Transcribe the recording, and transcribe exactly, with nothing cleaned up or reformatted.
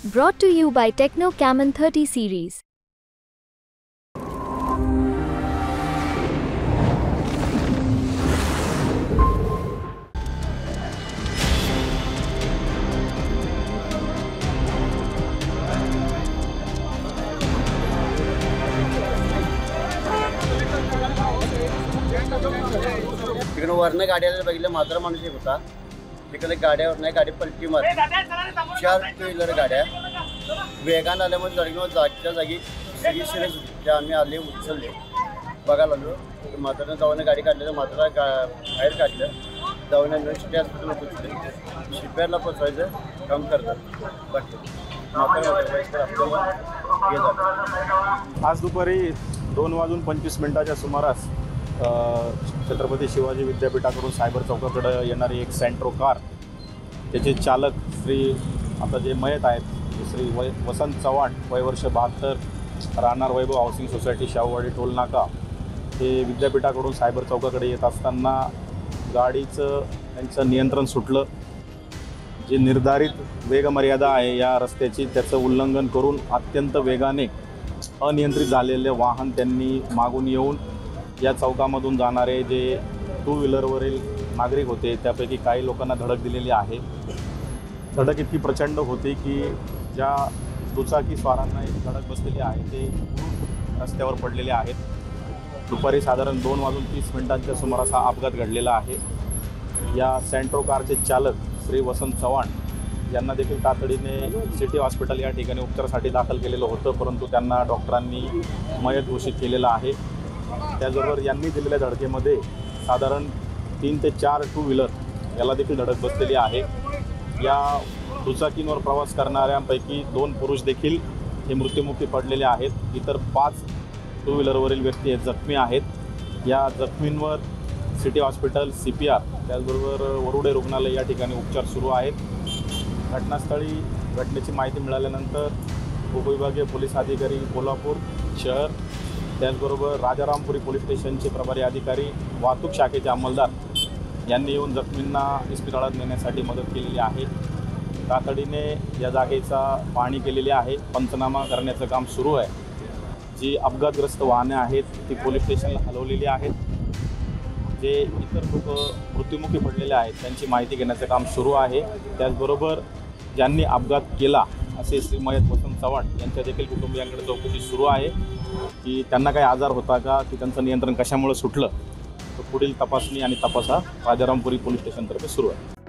Brought to you by Techno Camon thirty series. तिकडे वरनं गाड्याला बघितलं मात्र माणूस एक होता. तिकडे गाड्यावर नाही गाडी पलटी मारली. चार टू व्हीलर गाड्या वेगानं आल्यामुळे जडगीवर जागच्या जागी सगळी सिरियस होती. त्या आम्ही आले उचलले बघायला आलो. म्हाताऱ्यानं जाऊन गाडी काढलेलं मात्र गा बाहेर काढलं. जाऊन युनिव्हर्सिटी हॉस्पिटलला पोचले. शिप्यारला पोचवायचं काम करतात. बाकी म्हातारा हे झालं. आज दुपारी दोन वाजून पंचवीस मिनिटाच्या सुमारास छत्रपती शिवाजी विद्यापीठाकडून सायबर चौकाकडे येणारी एक सेंट्रो कार, त्याचे चालक श्री आता जे मयत आहेत श्री वै वसंत चव्हाण वय वर्ष बहात्तर, राहणार Vaibhav housing society Shahuwadi toll नाका, हे विद्यापीठाकडून सायबर चौकाकडे येत असताना गाडीचं त्यांचं नियंत्रण सुटलं. जे निर्धारित वेगमर्यादा आहे या रस्त्याची त्याचं उल्लंघन करून अत्यंत वेगाने अनियंत्रित झालेले वाहन त्यांनी मागून येऊन या चौकामधून जाणारे जे टू व्हीलरवरील नागरिक होते त्यापैकी काही लोकांना धडक दिलेली आहे. धडक इतकी प्रचंड होती की ज्या दुचाकी स्वारांना एक धडक बसलेली आहे ते रस्त्यावर पडलेले आहेत. दुपारी साधारण दोन वाजून तीस मिनिटांच्या सुमारास हा अपघात घडलेला आहे. या सेंट्रो कारचे चालक श्री वसंत चव्हाण यांना देखील तातडीने सिटी हॉस्पिटल या ठिकाणी उपचारासाठी दाखल केलेलं होतं, परंतु त्यांना डॉक्टरांनी मयत घोषित केलेलं आहे. त्याचबरोबर यांनी दिलेल्या धडकेमध्ये साधारण तीन ते चार टू व्हीलर याला देखील धडक बसलेली आहे. या दुचाकींवर प्रवास करणाऱ्यांपैकी दोन पुरुष देखील हे मृत्युमुखी पडलेले आहेत. इतर पाच टू व्हीलरवरील व्यक्ती हे जखमी आहेत. या जखमींवर city hospital, C P R, त्याचबरोबर वरुडे रुग्णालय या ठिकाणी उपचार सुरू आहेत. घटनास्थळी घटनेची माहिती मिळाल्यानंतर उपविभागीय पोलीस अधिकारी कोल्हापूर शहर, त्याचबरोबर राजारामपुरी पोलीस स्टेशनचे प्रभारी अधिकारी, वाहतूक शाखेचे अंमलदार यांनी येऊन जखमींना इस्पितळात नेण्यासाठी मदत केलेली आहे. तातडीने या जागेचा पाहणी केलेली आहे. पंचनामा करण्याचं काम सुरू आहे. जी अपघातग्रस्त वाहने आहेत ती पोलीस स्टेशनला हलवलेली आहेत. जे इतर लोक मृत्युमुखी पडलेले आहेत त्यांची माहिती घेण्याचं काम सुरू आहे. त्याचबरोबर ज्यांनी अपघात केला असे श्री मयत वसंत चव्हाण यांच्या देखील कुटुंबियांकडे चौकशी सुरू आहे की त्यांना काही आजार होता का, की त्यांचं नियंत्रण कशामुळे सुटलं. तर पुढील तपासणी आणि तपास हा राजारामपुरी पोलीस स्टेशनतर्फे सुरू आहे.